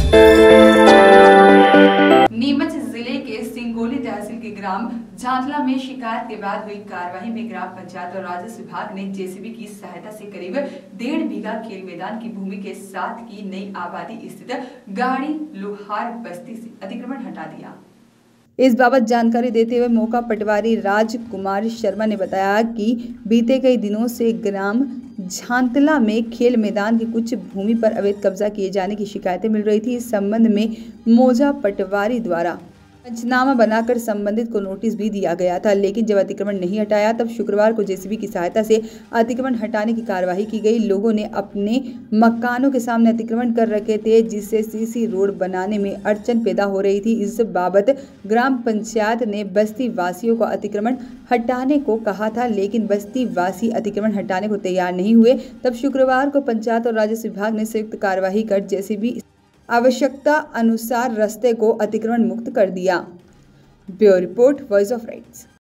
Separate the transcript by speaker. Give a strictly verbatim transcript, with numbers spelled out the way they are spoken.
Speaker 1: नीमच जिले के सिंगोली तहसील के ग्राम झांतला में शिकायत के बाद हुई कार्रवाई में ग्राम पंचायत और राजस्व विभाग ने जेसीबी की सहायता से करीब डेढ़ बीघा खेल मैदान की भूमि के साथ की नई आबादी स्थित गाड़ी लोहार बस्ती से अतिक्रमण हटा दिया। इस बाबत जानकारी देते हुए मौका पटवारी राजकुमार शर्मा ने बताया कि बीते कई दिनों से ग्राम झांतला में खेल मैदान की कुछ भूमि पर अवैध कब्जा किए जाने की शिकायतें मिल रही थी। इस संबंध में मौजा पटवारी द्वारा पंचनामा बनाकर संबंधित को नोटिस भी दिया गया था, लेकिन जब अतिक्रमण नहीं हटाया तब शुक्रवार को जेसीबी की सहायता से अतिक्रमण हटाने की कार्रवाई की गई। लोगों ने अपने मकानों के सामने अतिक्रमण कर रखे थे, जिससे सीसी रोड बनाने में अड़चन पैदा हो रही थी। इस बाबत ग्राम पंचायत ने बस्ती वासियों को अतिक्रमण हटाने को कहा था, लेकिन बस्ती वासी अतिक्रमण हटाने को तैयार नहीं हुए। तब शुक्रवार को पंचायत और राजस्व विभाग ने संयुक्त कार्रवाई कर जेसीबी आवश्यकता अनुसार रास्ते को अतिक्रमण मुक्त कर दिया। Bureau report, voice of rights.